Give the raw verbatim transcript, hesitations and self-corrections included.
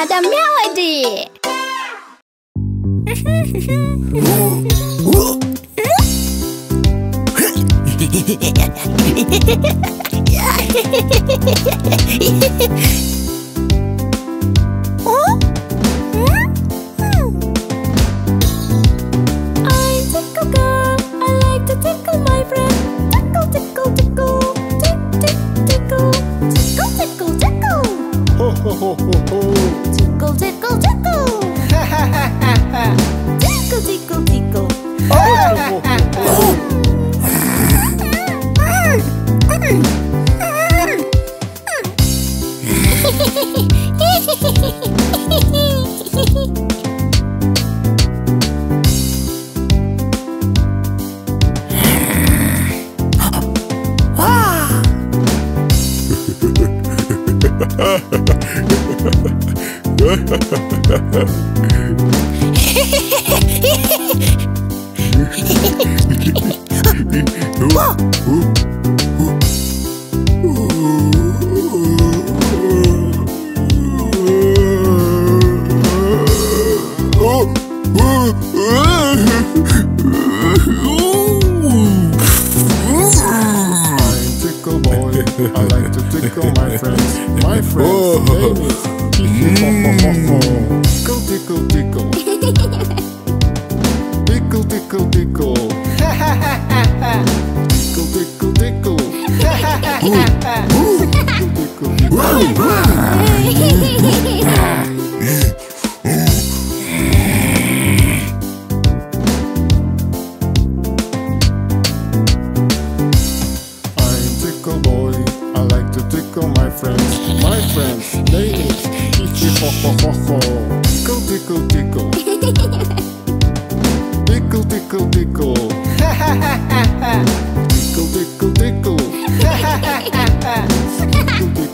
Kadam melody. I'm Tickle Girl. I like to tickle my friend. Tickle, tickle, tickle. Tick, tick, tickle. Tickle, tickle, tickle. Ho ho ho ho ho. Tickle, tickle, tickle. Tickle, tickle, tickle. Ho ho ho ho. I like to tickle my friends, my friends' name is Tickle, tickle, tickle. Tickle, tickle, tickle. Tickle, tickle, tickle. Tickle, I'm Tickle Boy. I like to tickle my friends, my friends' name is Tickle, tickle, tickle. Tickle, tickle, tickle. Tickle, tickle, tickle. Tickle, tickle.